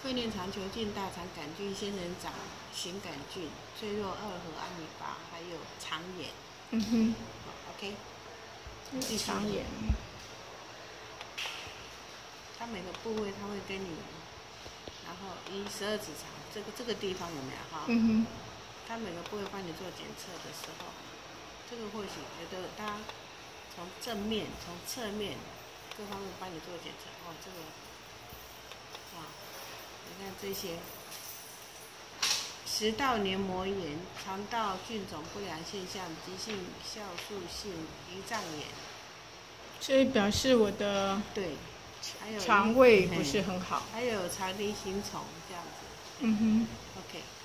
肺念肠球菌、大肠杆菌、仙人掌、型杆菌、脆弱二合阿米巴，还有肠炎。OK。 肠炎。 它每个部位它会跟你，然后12指肠这个地方有没有哈？它每个部位帮你做检测的时候，这个或许有的它从正面、从侧面各方面帮你做检测。哦，这个啊，你看这些食道黏膜炎、肠道菌种不良现象、急性酵素性胰脏炎， 所以表示我的对，还有肠胃不是很好， 还有肠梨形虫这样子。OK。